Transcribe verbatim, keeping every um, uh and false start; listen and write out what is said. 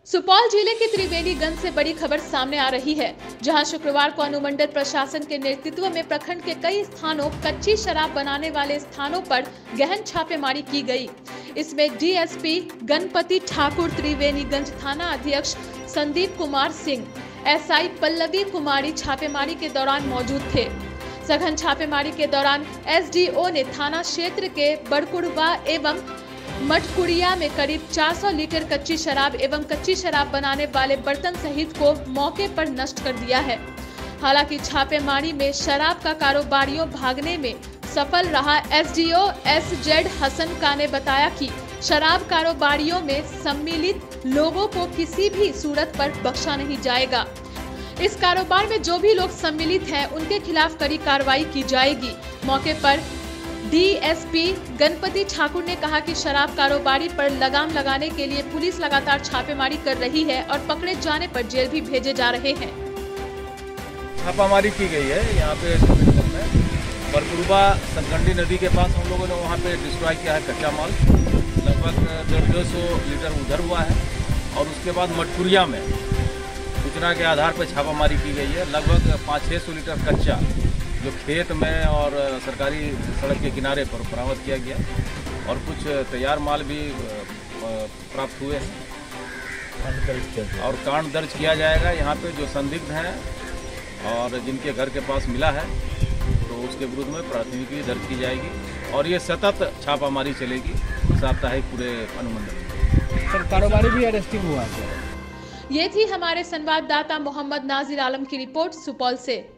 सुपौल जिले के त्रिवेणीगंज से बड़ी खबर सामने आ रही है, जहां शुक्रवार को अनुमंडल प्रशासन के नेतृत्व में प्रखंड के कई स्थानों कच्ची शराब बनाने वाले स्थानों पर गहन छापेमारी की गई। इसमें डीएसपी गणपति ठाकुर, त्रिवेणीगंज थाना अध्यक्ष संदीप कुमार सिंह, एसआई पल्लवी कुमारी छापेमारी के दौरान मौजूद थे। सघन छापेमारी के दौरान एसडीओ ने थाना क्षेत्र के बड़कुड़वा एवं मटकुड़िया में करीब चार सौ लीटर कच्ची शराब एवं कच्ची शराब बनाने वाले बर्तन सहित को मौके पर नष्ट कर दिया है। हालांकि छापेमारी में शराब का कारोबारियों भागने में सफल रहा। एसडीओ एस जेड हसन का ने बताया कि शराब कारोबारियों में सम्मिलित लोगों को किसी भी सूरत पर बख्शा नहीं जाएगा। इस कारोबार में जो भी लोग सम्मिलित हैं, उनके खिलाफ कड़ी कार्रवाई की जाएगी। मौके पर डीएसपी गणपति ठाकुर ने कहा कि शराब कारोबारी पर लगाम लगाने के लिए पुलिस लगातार छापेमारी कर रही है और पकड़े जाने पर जेल भी भेजे जा रहे हैं। छापामारी की गई है यहाँ पे बरकुड़वा सतगंडी नदी के पास। हम लोगों ने वहाँ पे डिस्ट्रॉय किया है कच्चा माल, लगभग डेढ़ दो सौ लीटर उधर हुआ है। और उसके बाद मटकुड़िया में सूचना के आधार पर छापामारी की गई है। लगभग पाँच छः सौ लीटर कच्चा जो खेत में और सरकारी सड़क के किनारे पर बरामद किया गया, और कुछ तैयार माल भी प्राप्त हुए हैं और कांड दर्ज किया जाएगा। यहाँ पे जो संदिग्ध हैं और जिनके घर के पास मिला है, तो उसके विरुद्ध में प्राथमिकी दर्ज की जाएगी और ये सतत छापामारी चलेगी साप्ताहिक पूरे अनुमंडल। सर, कारोबारी भी अरेस्टिंग हुआ है। ये थी हमारे संवाददाता मोहम्मद नाजिर आलम की रिपोर्ट सुपौल से।